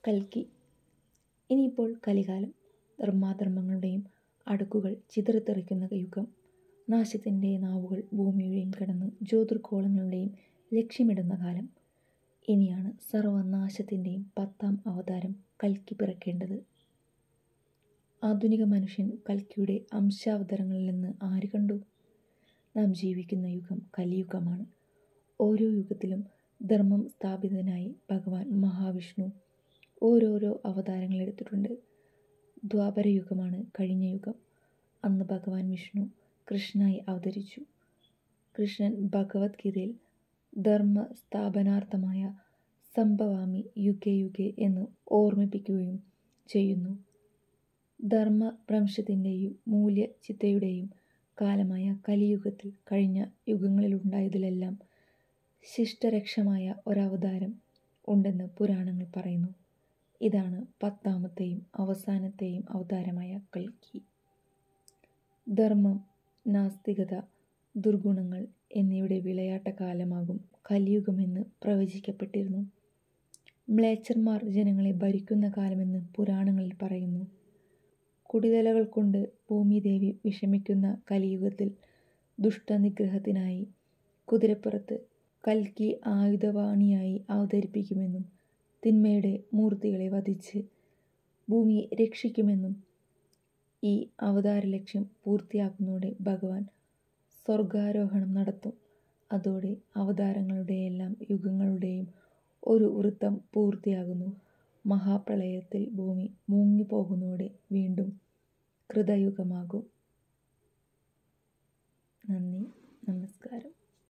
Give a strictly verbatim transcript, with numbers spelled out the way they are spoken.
കൽക്കി. ഇനിയിപ്പോൾ കലികാലം. ധർമാധർമ്മങ്ങളുടെയും അടുക്കുകൾ ചിതറിത്തെറിക്കുന്ന യുഗം. നാശത്തിൻ്റെ നാവുകൾ ഭൂമിയുടെയും കടന്ന് ജ്യോതിർഗോളങ്ങളുടെയും ലക്ഷ്യമിടുന്ന കാലം. ഇനിയാണ് സർവനാശത്തിൻ്റെയും പത്താം അവതാരം കൽക്കി പിറക്കേണ്ടത്. ആധുനിക മനുഷ്യൻ കൽക്കിയുടെ അംശാവതാരങ്ങളിൽ നിന്ന് ആര് കണ്ടു? നാം ജീവിക്കുന്ന യുഗം കലിയുഗമാണ്. ഓരോ യുഗത്തിലും ധർമ്മം സ്ഥാപിതനായി ഭഗവാൻ മഹാവിഷ്ണു ഓരോരോ അവതാരങ്ങൾ എടുത്തിട്ടുണ്ട്. ദ്വാപരയുഗമാണ് കഴിഞ്ഞ യുഗം. അന്ന് ഭഗവാൻ വിഷ്ണു കൃഷ്ണനായി അവതരിച്ചു. കൃഷ്ണൻ ഭഗവത്ഗീതയിൽ ധർമ്മ സ്ഥാപനാർത്ഥമായ സംഭവാമി യുഗേ യുഗേ എന്ന് ഓർമ്മിപ്പിക്കുകയും ചെയ്യുന്നു. ധർമ്മഭ്രംശത്തിൻ്റെയും മൂല്യച്യുതയുടെയും കാലമായ കലിയുഗത്തിൽ കഴിഞ്ഞ യുഗങ്ങളിലുണ്ടായതിലെല്ലാം ശിഷ്ടരക്ഷമായ ഒരവതാരം ഉണ്ടെന്ന് പുരാണങ്ങൾ പറയുന്നു. ഇതാണ് പത്താമത്തെയും അവസാനത്തെയും അവതാരമായ കൽക്കി. ധർമ്മം, നാസ്തികത, ദുർഗുണങ്ങൾ എന്നിവയുടെ വിളയാട്ട കാലമാകും കലിയുഗമെന്ന് പ്രവചിക്കപ്പെട്ടിരുന്നു. മ്ലേച്ഛന്മാർ ജനങ്ങളെ ഭരിക്കുന്ന കാലമെന്ന് പുരാണങ്ങളിൽ പറയുന്നു. കുടിലതകൾ കൊണ്ട് ഭൂമിദേവി വിഷമിക്കുന്ന കലിയുഗത്തിൽ ദുഷ്ടനിഗ്രഹത്തിനായി കുതിരപ്പുറത്ത് കൽക്കി ആയുധവാണിയായി അവതരിപ്പിക്കുമെന്നും തിന്മയുടെ മൂർത്തികളെ വധിച്ച് ഭൂമിയെ രക്ഷിക്കുമെന്നും ഈ അവതാര ലക്ഷ്യം പൂർത്തിയാക്കുന്നതോടെ ഭഗവാൻ സ്വർഗാരോഹണം നടത്തും. അതോടെ അവതാരങ്ങളുടെയെല്ലാം യുഗങ്ങളുടെയും ഒരു വൃത്തം പൂർത്തിയാകുന്നു. മഹാപ്രളയത്തിൽ ഭൂമി മുങ്ങിപ്പോകുന്നതോടെ വീണ്ടും കൃതയുഗമാകും. നന്ദി, നമസ്കാരം.